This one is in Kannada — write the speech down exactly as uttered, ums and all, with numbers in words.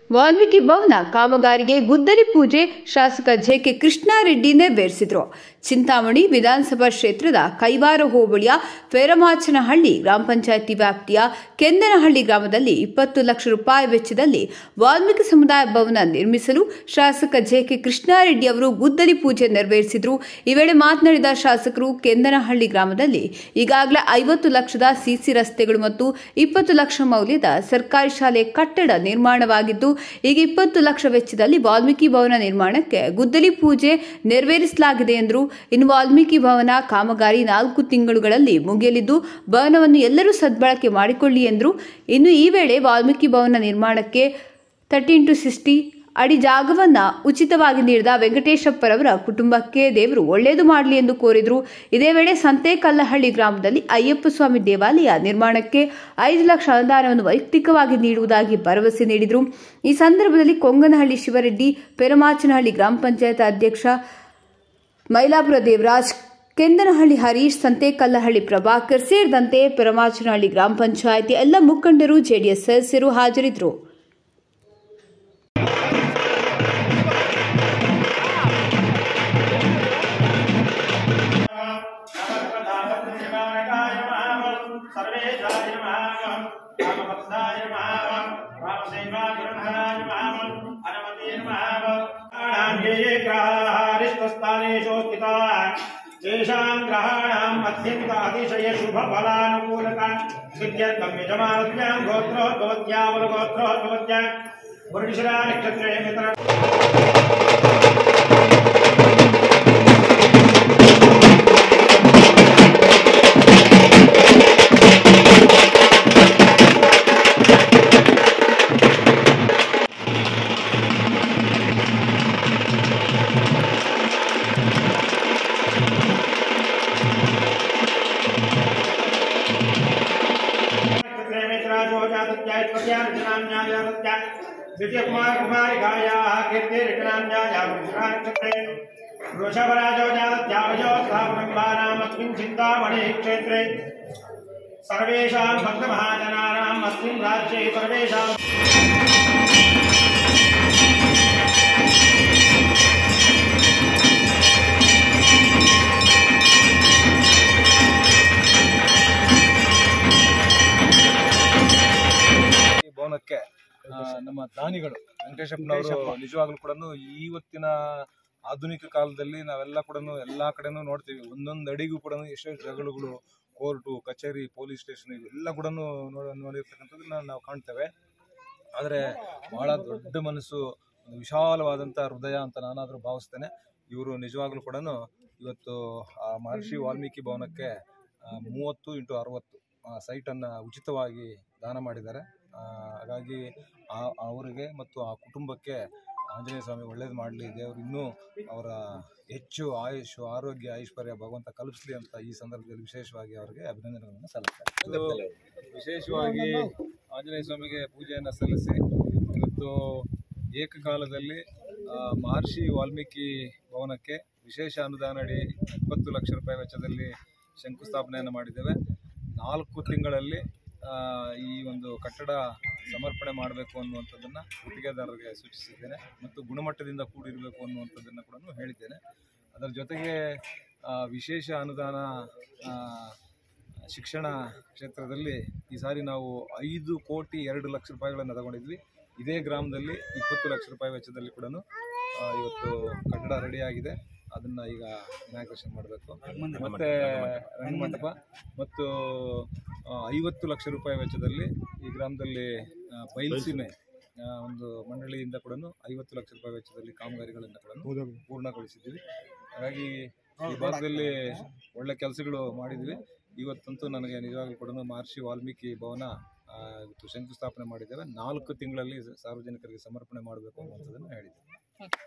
ವಾಲ್ಮೀಕಿ ಭವನ ಕಾಮಗಾರಿಗೆ ಗುದ್ದಲಿ ಪೂಜೆ ಶಾಸಕ ಜೆಕೆ ಕೃಷ್ಣಾರೆಡ್ಡಿ ನೆರವೇರಿಸಿದರು. ಚಿಂತಾಮಣಿ ವಿಧಾನಸಭಾ ಕ್ಷೇತ್ರದ ಕೈವಾರ ಹೋಬಳಿಯ ಫೇರಮಾಚನಹಳ್ಳಿ ಗ್ರಾಮ ಪಂಚಾಯಿತಿ ವ್ಯಾಪ್ತಿಯ ಕೆಂದನಹಳ್ಳಿ ಗ್ರಾಮದಲ್ಲಿ ಇಪ್ಪತ್ತು ಲಕ್ಷ ರೂಪಾಯಿ ವೆಚ್ಚದಲ್ಲಿ ವಾಲ್ಮೀಕಿ ಸಮುದಾಯ ಭವನ ನಿರ್ಮಿಸಲು ಶಾಸಕ ಜೆಕೆ ಕೃಷ್ಣಾರೆಡ್ಡಿ ಅವರು ಗುದ್ದಲಿ ಪೂಜೆ ನೆರವೇರಿಸಿದರು. ಈ ವೇಳೆ ಮಾತನಾಡಿದ ಶಾಸಕರು, ಕೆಂದನಹಳ್ಳಿ ಗ್ರಾಮದಲ್ಲಿ ಈಗಾಗಲೇ ಐವತ್ತು ಲಕ್ಷದ ಸಿಸಿ ರಸ್ತೆಗಳು ಮತ್ತು ಇಪ್ಪತ್ತು ಲಕ್ಷ ಮೌಲ್ಯದ ಸರ್ಕಾರಿ ಶಾಲೆ ಕಟ್ಟಡ ನಿರ್ಮಾಣವಾಗಿದ್ದು, ಈಗ ಇಪ್ಪತ್ತು ಲಕ್ಷ ವೆಚ್ಚದಲ್ಲಿ ವಾಲ್ಮೀಕಿ ಭವನ ನಿರ್ಮಾಣಕ್ಕೆ ಗುದ್ದಲಿ ಪೂಜೆ ನೆರವೇರಿಸಲಾಗಿದೆ ಎಂದರು. ಇನ್ನು ವಾಲ್ಮೀಕಿ ಭವನ ಕಾಮಗಾರಿ ನಾಲ್ಕು ತಿಂಗಳುಗಳಲ್ಲಿ ಮುಗಿಯಲಿದ್ದು, ಭವನವನ್ನು ಎಲ್ಲರೂ ಸದ್ಬಳಕೆ ಮಾಡಿಕೊಳ್ಳಿ ಎಂದರು. ಇನ್ನು ಈ ವೇಳೆ ವಾಲ್ಮೀಕಿ ಭವನ ನಿರ್ಮಾಣಕ್ಕೆ ತರ್ಟಿ ಇಂಟು ಸಿಕ್ಸ್ಟಿ ಅಡಿ ಜಾಗವನ್ನು ಉಚಿತವಾಗಿ ನೀಡಿದ ವೆಂಕಟೇಶಪ್ಪರವರ ಕುಟುಂಬಕ್ಕೆ ದೇವರು ಒಳ್ಳೆಯದು ಮಾಡಲಿ ಎಂದು ಕೋರಿದರು. ಇದೇ ವೇಳೆ ಸಂತೆಕಲ್ಲಹಳ್ಳಿ ಗ್ರಾಮದಲ್ಲಿ ಅಯ್ಯಪ್ಪ ಸ್ವಾಮಿ ದೇವಾಲಯ ನಿರ್ಮಾಣಕ್ಕೆ ಐದು ಲಕ್ಷ ಅನುದಾನವನ್ನು ವೈಯಕ್ತಿಕವಾಗಿ ನೀಡುವುದಾಗಿ ಭರವಸೆ ನೀಡಿದರು. ಈ ಸಂದರ್ಭದಲ್ಲಿ ಕೊಂಗನಹಳ್ಳಿ ಶಿವರೆಡ್ಡಿ, ಪೆರಮಾಚನಹಳ್ಳಿ ಗ್ರಾಮ ಪಂಚಾಯತ್ ಅಧ್ಯಕ್ಷ ಮೈಲಾಪುರ ದೇವರಾಜ್, ಕೆಂದನಹಳ್ಳಿ ಹರೀಶ್, ಸಂತೆಕಲ್ಲಹಳ್ಳಿ ಪ್ರಭಾಕರ್ ಸೇರಿದಂತೆ ಪೆರಮಾಚನಹಳ್ಳಿ ಗ್ರಾಮ ಪಂಚಾಯಿತಿ ಎಲ್ಲ ಮುಖಂಡರು, ಜೆಡಿಎಸ್ ಸದಸ್ಯರು ಹಾಜರಿದ್ದರು. तेषां ग्रहाणाम् अत्यन्त अतिशय शुभ फलानुकूलता सिद्ध्यर्थं यजमानस्यां गोत्रोद्भवत्या वरुगोत्रोद्भवत्या वरुणशिरा नक्षत्रे मित्र द्वितीय कुमार कुमारिकायाः कीर्ति ऋणान्यायाः वृषभराजो जातत्यावयो स्थापनम्बानाम् अस्मिन् चिन्तामणि क्षेत्रे सर्वेषां भक्तमहाजनानाम् अस्मिन् राज्ये सर्वेषां ಭವನಕ್ಕೆ ನಮ್ಮ ದಾನಿಗಳು ವೆಂಕಟೇಶಪ್ಪನವರು ನಿಜವಾಗ್ಲೂ ಕೂಡ ಇವತ್ತಿನ ಆಧುನಿಕ ಕಾಲದಲ್ಲಿ ನಾವೆಲ್ಲ ಕೂಡ ಎಲ್ಲಾ ಕಡೆನೂ ನೋಡ್ತೀವಿ. ಒಂದೊಂದು ಅಡಿಗೂ ಕೂಡ ಎಷ್ಟೆಷ್ಟು ಜಗಳಗಳು, ಕೋರ್ಟು, ಕಚೇರಿ, ಪೊಲೀಸ್ ಸ್ಟೇಷನ್ ಇವೆಲ್ಲ ಕೂಡ ನೋಡಿರ್ತಕ್ಕಂಥದ್ದನ್ನ ನಾವು ಕಾಣ್ತೇವೆ. ಆದರೆ ಬಹಳ ದೊಡ್ಡ ಮನಸ್ಸು, ವಿಶಾಲವಾದಂಥ ಹೃದಯ ಅಂತ ನಾನಾದರೂ ಭಾವಿಸ್ತೇನೆ. ಇವರು ನಿಜವಾಗ್ಲೂ ಕೂಡ ಇವತ್ತು ಆ ಮಹರ್ಷಿ ವಾಲ್ಮೀಕಿ ಭವನಕ್ಕೆ ಮೂವತ್ತು ಇಂಟು ಅರವತ್ತು ಸೈಟನ್ನು ಉಚಿತವಾಗಿ ದಾನ ಮಾಡಿದ್ದಾರೆ. ಹಾಗಾಗಿ ಆ ಅವರಿಗೆ ಮತ್ತು ಆ ಕುಟುಂಬಕ್ಕೆ ಆಂಜನೇಯ ಸ್ವಾಮಿ ಒಳ್ಳೇದು ಮಾಡಲಿ, ದೇವರು ಇನ್ನೂ ಅವರ ಹೆಚ್ಚು ಆಯುಷ್, ಆರೋಗ್ಯ, ಐಶ್ವರ್ಯ ಭಗವಂತ ಕಲ್ಪಿಸಲಿ ಅಂತ ಈ ಸಂದರ್ಭದಲ್ಲಿ ವಿಶೇಷವಾಗಿ ಅವರಿಗೆ ಅಭಿನಂದನೆಗಳನ್ನು ಸಲ್ಲಿಸ್ತಾರೆ. ವಿಶೇಷವಾಗಿ ಆಂಜನೇಯ ಸ್ವಾಮಿಗೆ ಪೂಜೆಯನ್ನು ಸಲ್ಲಿಸಿ ಇವತ್ತು ಏಕಕಾಲದಲ್ಲಿ ಮಹರ್ಷಿ ವಾಲ್ಮೀಕಿ ಭವನಕ್ಕೆ ವಿಶೇಷ ಅನುದಾನ ಅಡಿ ಇಪ್ಪತ್ತು ಲಕ್ಷ ರೂಪಾಯಿ ವೆಚ್ಚದಲ್ಲಿ ಶಂಕುಸ್ಥಾಪನೆಯನ್ನು ಮಾಡಿದ್ದೇವೆ. ನಾಲ್ಕು ತಿಂಗಳಲ್ಲಿ ಈ ಒಂದು ಕಟ್ಟಡ ಸಮರ್ಪಣೆ ಮಾಡಬೇಕು ಅನ್ನುವಂಥದ್ದನ್ನು ಗುತ್ತಿಗೆದಾರರಿಗೆ ಸೂಚಿಸಿದ್ದೇನೆ ಮತ್ತು ಗುಣಮಟ್ಟದಿಂದ ಕೂಡಿರಬೇಕು ಅನ್ನುವಂಥದ್ದನ್ನು ಕೂಡ ಹೇಳಿದ್ದೇನೆ. ಅದರ ಜೊತೆಗೆ ವಿಶೇಷ ಅನುದಾನ ಶಿಕ್ಷಣ ಕ್ಷೇತ್ರದಲ್ಲಿ ಈ ಸಾರಿ ನಾವು ಐದು ಕೋಟಿ ಎರಡು ಲಕ್ಷ ರೂಪಾಯಿಗಳನ್ನು ತಗೊಂಡಿದ್ವಿ. ಇದೇ ಗ್ರಾಮದಲ್ಲಿ ಇಪ್ಪತ್ತು ಲಕ್ಷ ರೂಪಾಯಿ ವೆಚ್ಚದಲ್ಲಿ ಕೂಡ ಇವತ್ತು ಕಟ್ಟಡ ರೆಡಿಯಾಗಿದೆ. ಅದನ್ನು ಈಗ ಇನಾಗ್ರೇಷನ್ ಮಾಡಬೇಕು. ಮತ್ತು ರಂಗಮಂಟಪ ಮತ್ತು ಐವತ್ತು ಲಕ್ಷ ರೂಪಾಯಿ ವೆಚ್ಚದಲ್ಲಿ ಈ ಗ್ರಾಮದಲ್ಲಿ ಬಯಲುಸೀಮೆ ಒಂದು ಮಂಡಳಿಯಿಂದ ಕೂಡ ಐವತ್ತು ಲಕ್ಷ ರೂಪಾಯಿ ವೆಚ್ಚದಲ್ಲಿ ಕಾಮಗಾರಿಗಳನ್ನು ಕೂಡ ಪೂರ್ಣಗೊಳಿಸಿದ್ದೀವಿ. ಹಾಗಾಗಿ ಈ ಭಾಗದಲ್ಲಿ ಒಳ್ಳೆ ಕೆಲಸಗಳು ಮಾಡಿದ್ವಿ. ಇವತ್ತಂತೂ ನನಗೆ ನಿಜವಾಗ್ಲೂ ಕೂಡ ಮಹರ್ಷಿ ವಾಲ್ಮೀಕಿ ಭವನ ಇವತ್ತು ಶಂಕುಸ್ಥಾಪನೆ ಮಾಡಿದ್ದೇವೆ. ನಾಲ್ಕು ತಿಂಗಳಲ್ಲಿ ಸಾರ್ವಜನಿಕರಿಗೆ ಸಮರ್ಪಣೆ ಮಾಡಬೇಕು ಅನ್ನುವಂಥದ್ದನ್ನು ಹೇಳಿದ್ದೇವೆ.